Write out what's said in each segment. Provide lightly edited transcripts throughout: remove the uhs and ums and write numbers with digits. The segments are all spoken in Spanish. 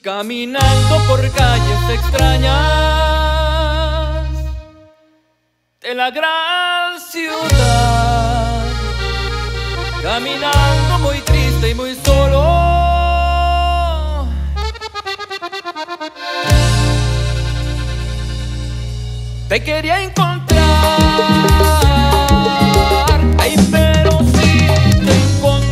Caminando por calles extrañas de la gran ciudad, caminando muy triste y muy solo, te quería encontrar, ay, pero sí te encontré.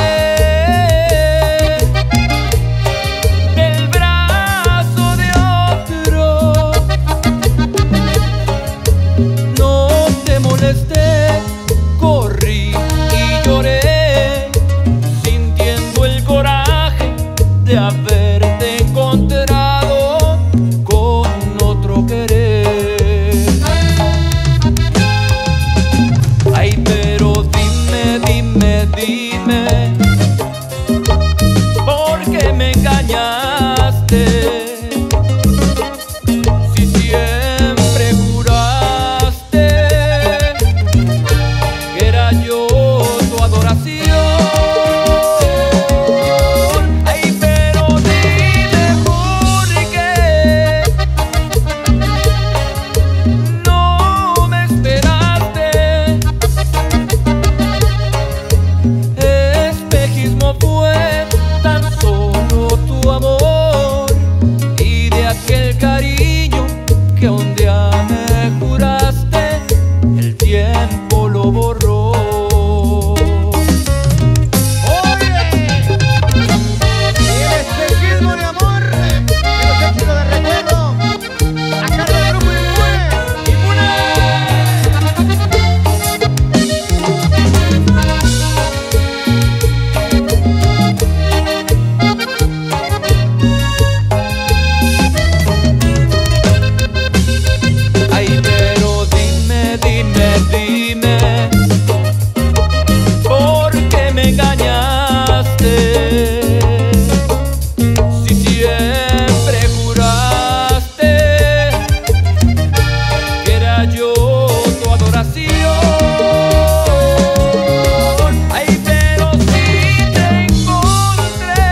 Del brazo de otro, no te molesté, corrí y lloré, sintiendo el coraje de haberte encontrado con otro querer. Ay, pero dime, dime, dime, ¿por qué me engañaste? Si siempre juraste que era yo tu adoración. Ay, pero dime por qué no me esperaste. Espejismo fue tan solo tu amor y de aquel cariño que un día me juraste, el tiempo lo borró. El espejismo de amor de los éxitos de recuerdo a cargo del grupo Ay, pero dime, dime, dime, ¿por qué me engañaste? Si siempre juraste que era yo tu adoración. Ay, pero si te encontré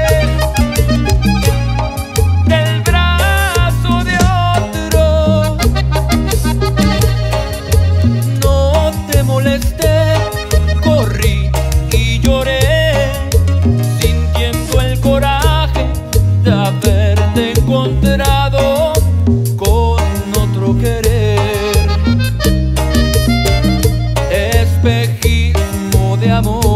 del brazo de otro, no te molesté, corrí y lloré, sintiendo el coraje de haberte encontrado con otro querer. Espejismo de amor.